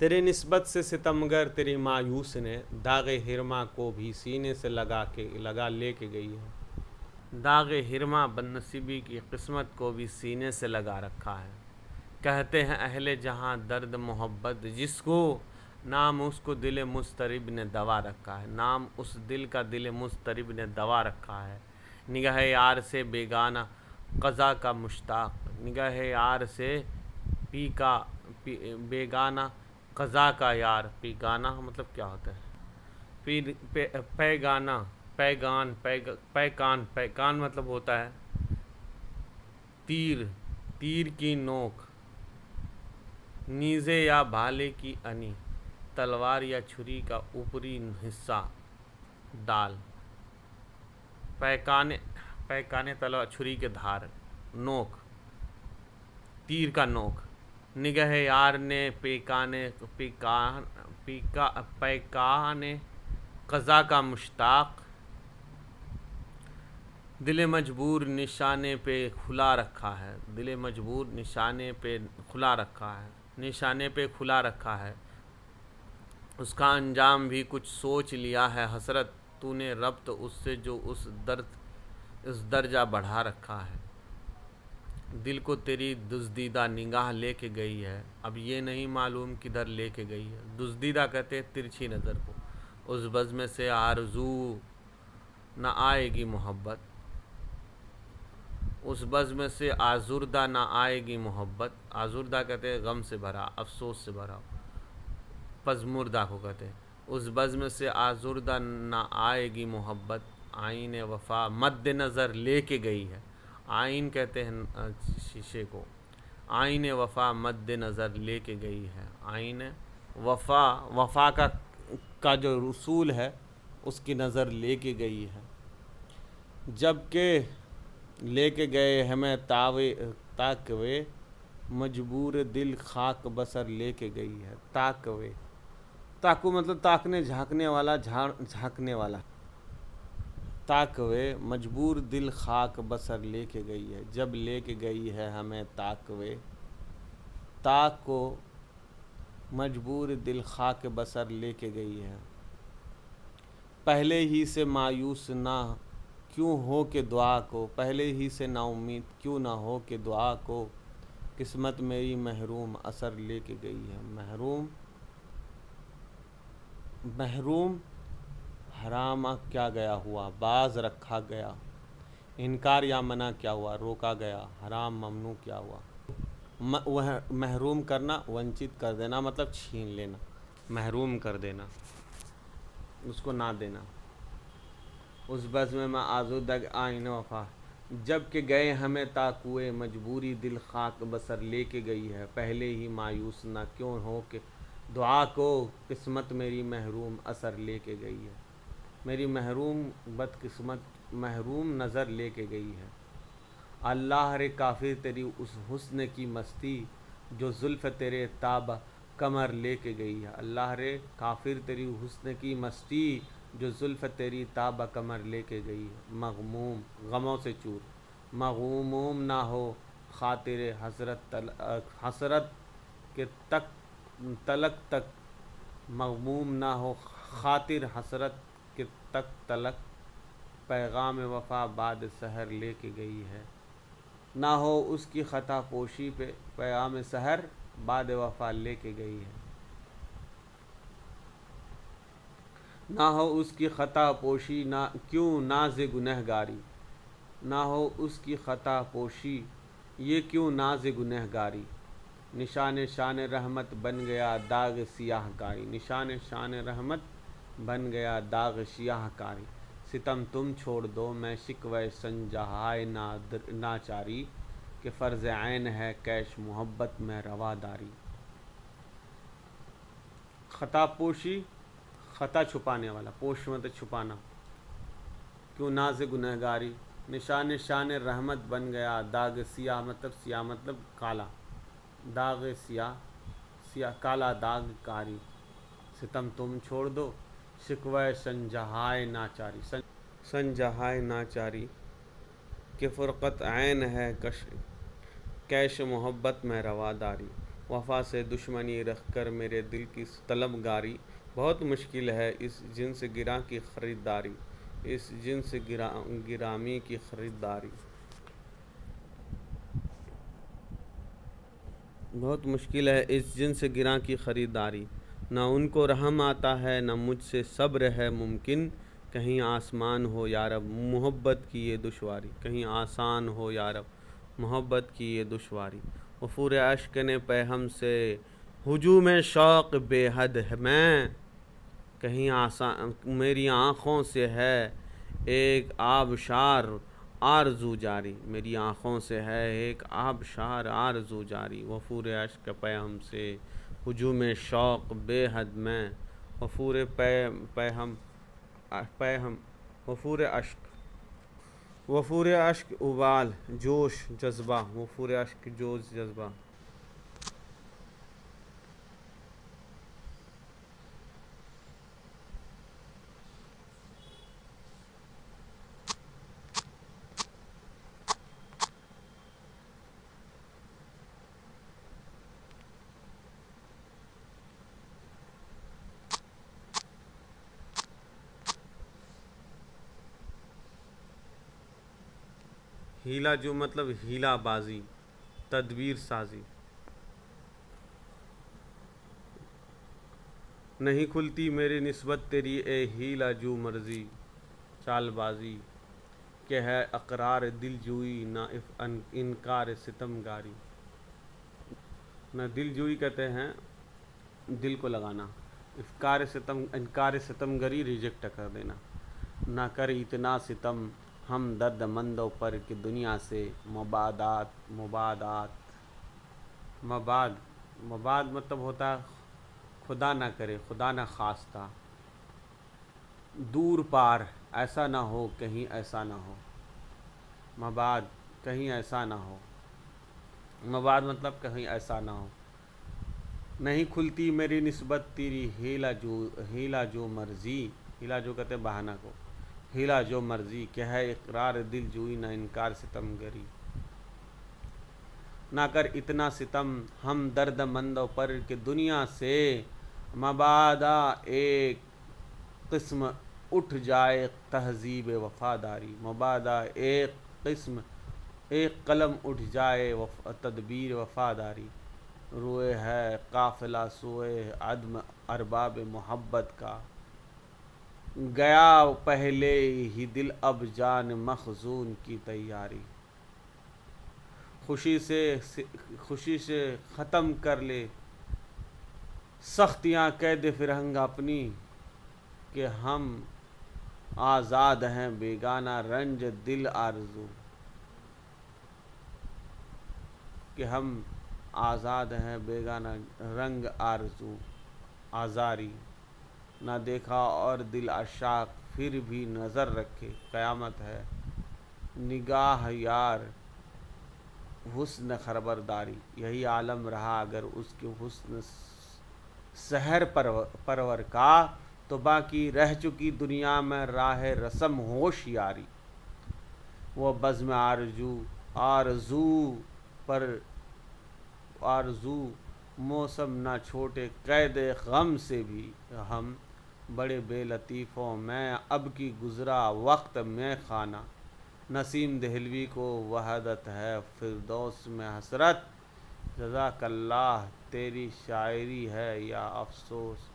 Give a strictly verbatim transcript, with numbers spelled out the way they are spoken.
تیرے نسبت سے ستمگر تیری مایوس نے داغ ہرما کو بھی سینے سے لگا کے لگا لے کے گئی ہے۔ داغ ہرما بد نصیبی کی قسمت کو بھی سینے سے لگا رکھا ہے۔ کہتے ہیں اہل جہاں درد محبت جس کو، نام اس کو دل مضطرب نے دوا رکھا ہے، نام اس دل کا دل مضطرب نے دوا رکھا ہے۔ نگاہ یار سے بیگانہ قضا کا مشتاق، نگاہ یار سے پی کا پی بیگانہ قضا کا یار، پیگانہ مطلب کیا ہوتا ہے؟ پی پے پیگانہ پیگان پیگ پیکان پیکان مطلب ہوتا ہے تیر، تیر کی نوک، نیزے یا بھالے کی انی، تلوار یا چھری کا اوپری حصہ ڈال، پیکانے پیکانے تلوار چھری کے دھار، نوک تیر کا نوک۔ نگہ یار نے پیکانے پیکان پیکا پیکانے قضا کا مشتاق، دل مجبور نشانے پہ کھلا رکھا ہے، دل مجبور نشانے پہ کھلا رکھا ہے، نشانے پہ کھلا رکھا ہے۔ اس کا انجام بھی کچھ سوچ لیا ہے حسرت، تو نے ربط اس سے جو اس درد اس درجہ بڑھا رکھا ہے۔ دل کو تیری دزدیدہ نگاہ لے کے گئی ہے، اب یہ نہیں معلوم کدھر لے کے گئی ہے۔ دزدیدہ کہتے ہیں ترچھی نظر کو۔ اس بزم سے آرزو نہ آئے گی محبت، اس بزم سے آزردہ نہ آئے گی محبت۔ آزردہ کہتے ہیں غم سے بھرا، افسوس سے بھرا، پزمردہ کو کہتے ہیں۔ اس بزم سے آزردہ نہ آئے گی محبت، آئین وفا مد نظر لے کے گئی ہے۔ آئین کہتے ہیں شیشے کو، آئین وفا مد نظر لے کے گئی ہے۔ آئین وفا وفا کا کا جو رسول ہے اس کی نظر لے کے گئی ہے۔ جب کہ لے کے گئے ہمیں تاوے تاکوے، مجبور دل خاک بسر لے کے گئی ہے۔ تاکوے تاکو مطلب تاکنے جھانکنے والا، جھانکنے والا۔ تاکوے مجبور دل خاک بسر لے کے گئی ہے، جب لے کے گئی ہے ہمیں تاکوے، تاکو مجبور دل خاک بسر لے کے گئی ہے۔ پہلے ہی سے مایوس نہ کیوں ہو کہ دعا کو، پہلے ہی سے نا امید کیوں نہ ہو کہ دعا کو، قسمت میری محروم اثر لے کے گئی ہے۔ محروم محروم حرام کیا گیا ہوا، باز رکھا گیا، انکار یا منع کیا ہوا، روکا گیا، حرام ممنوع کیا ہوا۔ محروم کرنا، ونچت کر دینا مطلب چھین لینا، محروم کر دینا، اس کو نہ دینا۔ اس بزم میں آزردہ آئین وفا، جب کہ گئے ہمیں تاکوے، مجبوری دل خاک بسر لے کے گئی ہے۔ پہلے ہی مایوس نہ کیوں ہو کہ دعا کو، قسمت میری محروم اثر لے کے گئی ہے۔ میری محروم بدقسمت محروم نظر لے کے گئی ہے۔ اللہ رے کافر تیری اس حسن کی مستی، جو زلف تیرے تاب کمر لے کے گئی ہے۔ اللہ رے کافر تیری حسن کی مستی، جو زلف تیری تاب کمر لے کے گئی ہے۔ مغموم غموں سے چور، مغموم نہ ہو خاطر حسرت حسرت کے تک تلک تک، مغموم نہ ہو خاطر حسرت کے تک تلک، پیغام وفا بعد سحر لے کے گئی ہے۔ نہ ہو اس کی خطا پوشی پہ، پیغام سحر بعد وفا لے کے گئی ہے۔ نہ ہو اس کی خطا پوشی نہ کیوں ناز گنہگاری، نہ ہو اس کی خطا پوشی یہ کیوں ناز گنہگاری۔ نشان شان رحمت بن گیا داغ سیاہ کاری، نشان شان رحمت بن گیا داغ سیاہ کاری۔ ستم تم چھوڑ دو میں شکوہ سنجہائے ناچاری، کہ فرض عین ہے کیش محبت میں رواداری۔ خطا پوشی خطا چھپانے والا، پوش مطلب چھپانا، کیوں ناز گنہگاری۔ نشان شان رحمت بن گیا داغ سیاہ مطلب سیاہ مطلب کالا، داغ سیاہ سیاہ کالا داغ کاری۔ ستم تم چھوڑ دو شکوہ سنجہائے ناچاری، سنجہائے ناچاری، کہ فرقت عین ہے کش کیش محبت میں رواداری۔ وفا سے دشمنی رکھ کر میرے دل کی طلبگاری، بہت مشکل ہے اس جنس گراں کی خریداری، اس جنس گرامی کی خریداری۔ بہت مشکل ہے اس جنس گراں کی خریداری، نہ ان کو رحم آتا ہے نہ مجھ سے صبر ہے ممکن، کہیں آسمان ہو یارب محبت کی یہ دشواری، کہیں آسان ہو یارب محبت کی یہ دشواری۔ وفور اشک نے پہ ہم سے ہجوم شوق بے حد ہے میں، کہیں آسان میری آنکھوں سے ہے ایک آبشار آرزو جاری، میری آنکھوں سے ہے ایک آبشار آرزو جاری۔ وفور اشک پہ ہم سے ہجوم شوق بے حد میں، وفور پہ پہ ہم پہ ہم وفور اشک وفور اشک ابال جوش جذبہ، وفور اشک جوش جذبہ۔ ہیلا جو مطلب ہیلا بازی، تدبیر سازی۔ نہیں کھلتی میری نسبت تیری اے ہیلا جو مرضی، چال بازی کہ ہے اقرار دل جوئی نہ انکار ستم گاری۔ نہ دل جوئی کہتے ہیں دل کو لگانا، افکار ستم انکار ستم گری ریجیکٹ کر دینا۔ نہ کر اتنا ستم ہم درد مندوں پر کہ دنیا سے مبادات مبادات مباد مباد مطلب ہوتا ہے خدا نہ کرے، خدا نہ خواستہ، دور پار، ایسا نہ ہو کہیں ایسا نہ ہو، مباد کہیں ایسا نہ ہو، مباد مطلب کہیں ایسا نہ ہو۔ نہیں کھلتی میری نسبت تیری ہیلا جو ہیلا جو مرضی، ہیلا جو کہتے ہیں بہانہ کو، ہیلا جو مرضی کہ ہے اقرار دل جوئی نہ انکار ستم گری۔ نہ کر اتنا ستم ہم درد مندوں پر کہ دنیا سے مبادا ایک قسم اٹھ جائے تہذیب وفاداری، مبادا ایک قسم ایک قلم اٹھ جائے تدبیر وفاداری۔ روئے ہے قافلہ سوئے عدم ارباب محبت کا، گیا پہلے ہی دل اب جان مخزون کی تیاری۔ خوشی سے خوشی سے ختم کر لے سختیاں قید فرہنگ اپنی، کہ ہم آزاد ہیں بیگانہ رنج دل آرزو، کہ ہم آزاد ہیں بیگانہ رنگ آرزو آزاری۔ نہ دیکھا اور دل عشاق پھر بھی نظر رکھے، قیامت ہے نگاہ یار حسن خبرداری۔ یہی عالم رہا اگر اس کے حسن سحر پرور کا، تو باقی رہ چکی دنیا میں راہ رسم ہوشیاری۔ وہ بزم آرزو آرزو پر آرزو موسم نہ چھوٹے قید غم سے بھی، ہم بڑے بے لطیفوں میں اب کی گزرا وقت میں خانہ۔ نسیم دہلوی کو وحدت ہے فردوس میں حسرت، جزاک اللہ تیری شاعری ہے یا افسوس۔